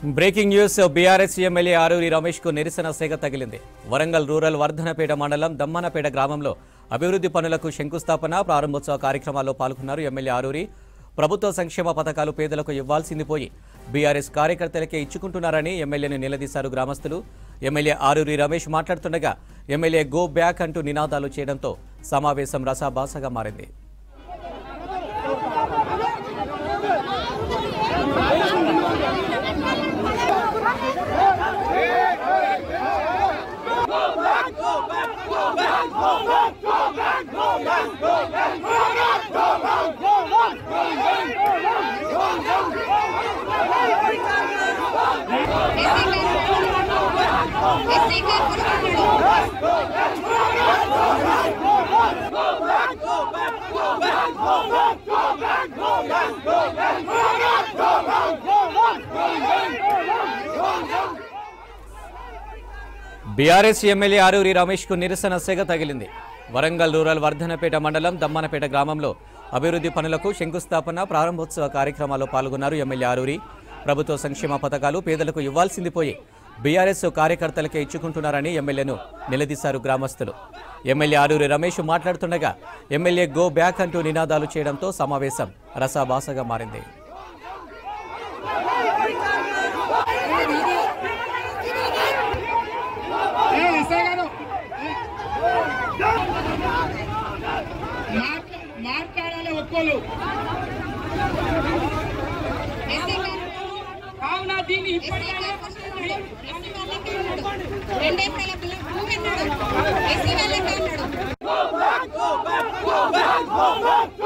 Breaking news BRS MLA Aruri Ramesh కు నిరసన సేగ తగిలింది. వరంగల్ రూరల్ వర్ధనపేట మండలం దమ్మనపేట గ్రామంలో అభివృద్ధి పనులకు శంకుస్థాపన ప్రారంభోత్సవ కార్యక్రమాల్లో పాల్గొన్నారు ఎమ్మెల్యే ఆరూరి. ప్రభుత్వ సంక్షేమ పథకాలు పేదలకు ఇవ్వాల్సింది పోయి బీఆర్ఎస్ కార్యకర్తలకే ఇచ్చుకుంటున్నారని ఎమ్మెల్యేను నిలదీశారు గ్రామస్తులు. ఎమ్మెల్యే ఆరూరి రమేష్ మాట్లాడుతుండగా ఎమ్మెల్యే గో బ్యాక్ అంటూ నినాదాలు చేయడంతో సమావేశం రసాభాసగా మారింది. బీఆర్ఎస్ ఎమ్మెల్యే ఆరూరి రమేష్ కు నిరసన సెగ తగిలింది. వరంగల్ రూరల్ వర్ధనపేట మండలం దమ్మనపేట గ్రామంలో అభివృద్ధి పనులకు శంకుస్థాపన ప్రారంభోత్సవ కార్యక్రమాల్లో పాల్గొన్నారు ఎమ్మెల్యే ఆరూరి. ప్రభుత్వ సంక్షేమ పథకాలు పేదలకు ఇవ్వాల్సింది పోయి బీఆర్ఎస్ కార్యకర్తలకే ఇచ్చుకుంటున్నారని ఎమ్మెల్యేను నిలదీశారు గ్రామస్తులు. ఎమ్మెల్యే ఆరూరి రమేష్ మాట్లాడుతుండగా ఎమ్మెల్యే గో బ్యాక్ అంటూ నినాదాలు చేయడంతో సమావేశం రసాభాసగా మారింది. మాట్లాడాలి ఒక్కరు కావున దీన్ని ఇప్పటికైనా రెండేళ్ళ